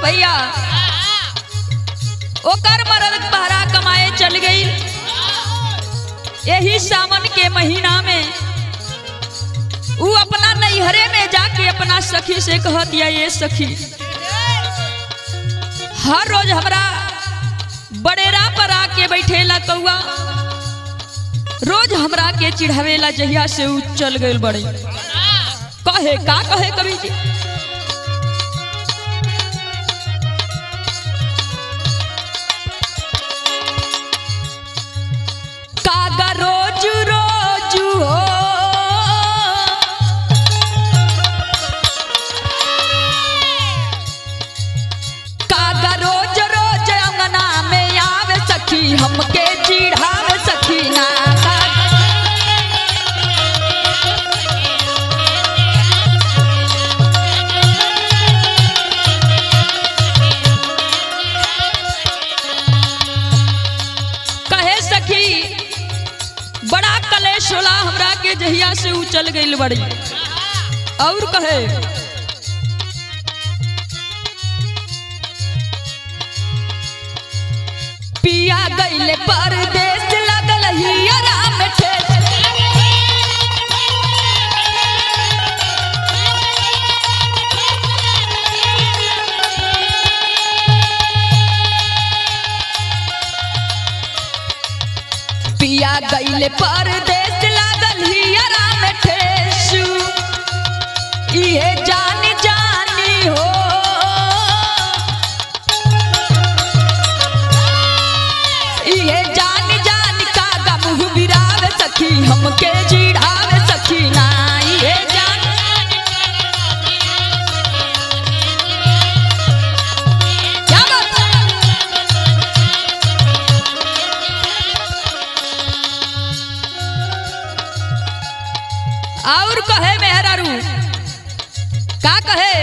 भैया ओकर मरद बहरा कमाए चल गई। यही सावन के महीना में वो अपना नैहरे में जाके अपना सखी से कह दिया, ये सखी हर रोज हमरा बड़ेरा पर आके बैठेला कौआ, रोज हमरा के चिढ़ावेला, जहिया से उ चल गए बड़े। कहे का कहे कवि जी, कागा रोज रोज हो कागा रोज रोज अंगना में आवे सखी, हमके चिढ़ावे सखी ना। कहे सखी बड़ा कलेश होला हमरा के, जहिया से उ चल गई बड़ी। और कहे पिया गईले परदेस लगल ही आराम ठेस। पिया गईले परदेस लगल ही आराम ठेस। इहे जानी जानी हो इहे जानी जानी कागा मुँह बिरावे सखी, हमके चिढ़ावे सखी ना। इहे जानी क्या बात। और कहे मेहरारू का कहे,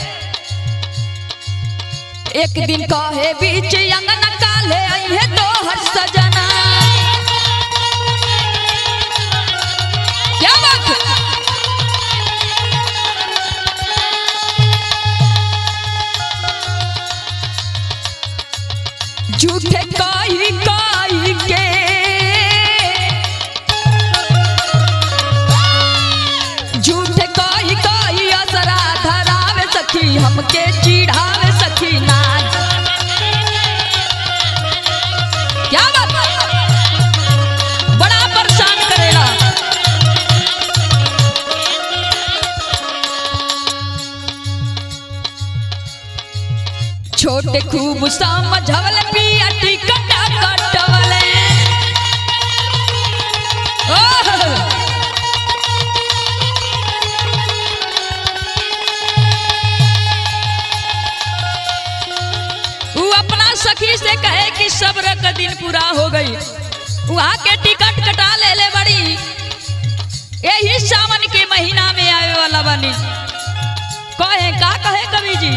एक दिन कहे बीच अंगना काले अइहे तोहर सजना। क्या बात। झूठे कही कही के झूठे कही कही असरा धरावे सखी, हमके चिढ़ावे सखी ना। क्या बात। बड़ा परेशान करेला। छोटे खूब समझवल पिया टिकट कटवले। अपना सखी से कहे कि सब्र का दिन पूरा हो गई, वहाँ के टिकट कटा ले बड़ी। यही सावन के महीना में आवे वाला बनी। कहे का कहे कवि जी,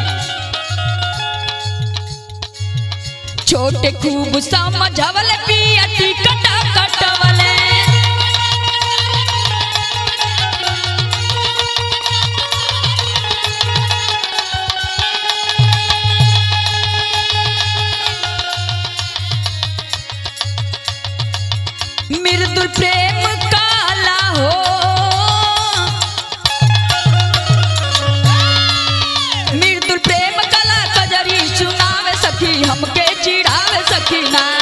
छोटे खूब समझवल पिया टिकट कटवले। मृदुल प्रेम काला हो मृदुल प्रेम काला कजरी सुनावे सखी, हमके चिढ़ावे सखी ना।